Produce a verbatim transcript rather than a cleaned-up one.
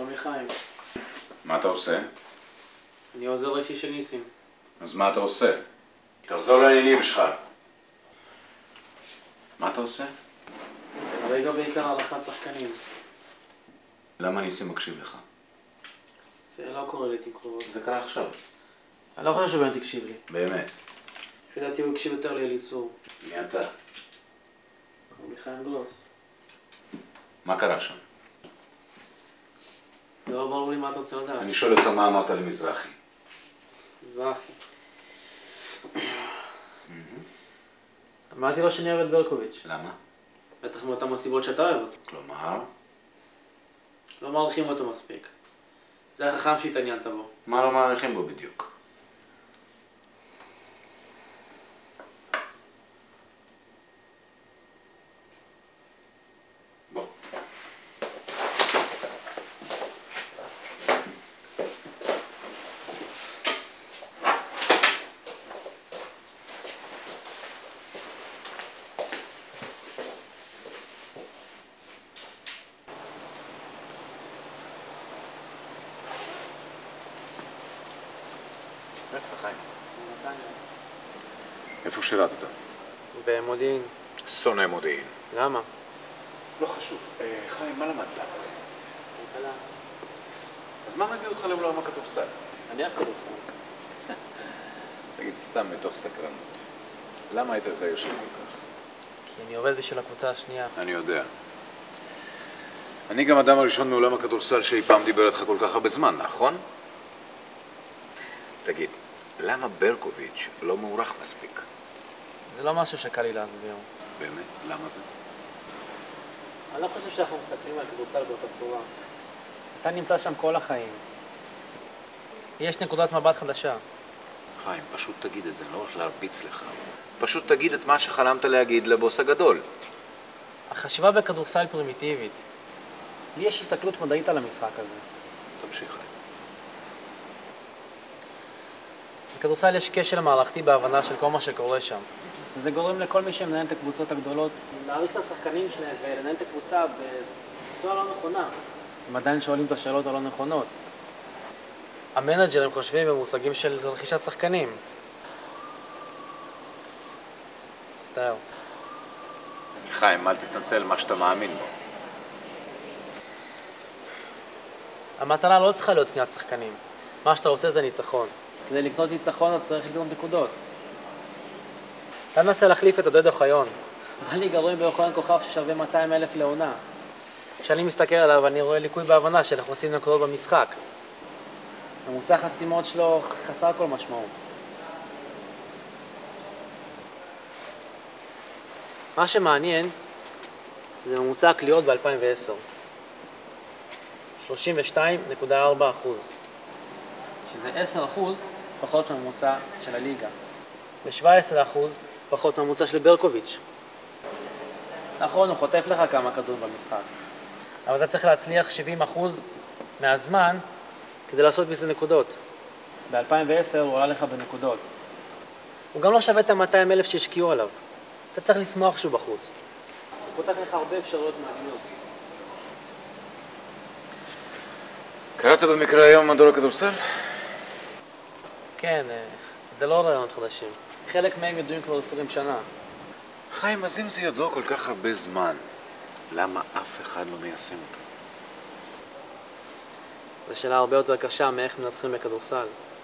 שלומי חיים. מה אתה עושה? אני עוזר אישי של ניסים. אז מה אתה עושה? תחזור לעניינים שלך. מה אתה עושה? כרגע בעיקר הלכת שחקנים. למה ניסים מקשיב לך? זה לא קורה לעתים קרובות. זה קרה עכשיו. אני לא חושב שבאמת תקשיב לי. באמת. לפי דעתי הוא הקשיב יותר לאליצור. מי אתה? קוראים לי חיים גלוס. מה קרה שם? לא ברור לי מה אתה רוצה לדעת. אני שואל אותך מה אמרת למזרחי. מזרחי. אמרתי לו שאני אוהב את ברקוביץ'. למה? בטח מאותן הסיבות שאתה אוהב אותו. כלומר? לא מעריכים אותו מספיק. זה החכם שהתעניינת בו. מה לא מעריכים בו בדיוק? בוא. איפה אתה חיים? איפה שירתת? במודיעין. שונא מודיעין. למה? לא חשוב. חיים, מה למדת? כלכלה. אז מה מביא אותך לעולם הכדורסל? אני אוהב כדורסל. תגיד סתם מתוך סקרנות. למה היית זהיר שם כל כך? כי אני עובד בשביל הקבוצה השנייה. אני יודע. אני גם אדם הראשון מעולם הכדורסל שאי פעם דיבר איתך כל כך הרבה זמן, נכון? תגיד, למה ברקוביץ' לא מעורך מספיק? זה לא משהו שקל לי להסביר. באמת? למה זה? אני לא חושב שאנחנו מסתכלים על כדורסל באותה צורה. אתה נמצא שם כל החיים. יש נקודת מבט חדשה. חיים, פשוט תגיד את זה, אני לא הולך להרביץ לך. פשוט תגיד את מה שחלמת להגיד לבוס הגדול. החשיבה בכדורסל פרימיטיבית. לי יש הסתכלות מדעית על המשחק הזה. תמשיך, חיים. בכדורסל יש כשל מערכתי בהבנה של כל מה שקורה שם. וזה גורם לכל מי שמנהל את הקבוצות הגדולות להעריך את השחקנים שלהם ולנהל את הקבוצה בצורה לא נכונה. הם עדיין שואלים את השאלות הלא נכונות. המנג'רים חושבים במושגים של רכישת שחקנים. מצטער. חיים, אל תתנצל מה שאתה מאמין בו. המטרה לא צריכה להיות קניית שחקנים. מה שאתה רוצה זה ניצחון. כדי לקנות ניצחון אתה צריך לקנות נקודות. אתה מנסה להחליף את עודד אוחיון. בא לי גרועים באוחיון כוכב ששווה מאתיים אלף לעונה. כשאני מסתכל עליו אני רואה ליקוי בהבנה של איך עושים נקודות במשחק. ממוצע חסימות שלו חסר כל משמעות. מה שמעניין זה ממוצע הקליעות ב-אלפיים ועשר. שלושים ושתיים נקודה ארבע אחוז. שזה עשרה אחוז פחות מממוצע של הליגה. ו-שבע עשרה אחוז פחות מממוצע של ברקוביץ'. נכון, הוא חוטף לך כמה כדור במשחק. אבל אתה צריך להצליח שבעים אחוז מהזמן כדי לעשות בזה נקודות. ב-אלפיים ועשר הוא עולה לך בנקודות. הוא גם לא שווה את ה-מאתיים אלף שהשקיעו עליו. אתה צריך לשמוח שהוא בחוץ. זה פותח לך הרבה אפשרויות מעניינות. קראת במקרה היום מדור הכדורסל? כן, זה לא רעיונות חדשים. חלק מהם ידועים כבר עשרים שנה. חיים, אז אם זה ידוע כל כך הרבה זמן, למה אף אחד לא מיישם אותו? זו שאלה הרבה יותר קשה מאיך מנצחים בכדורסל.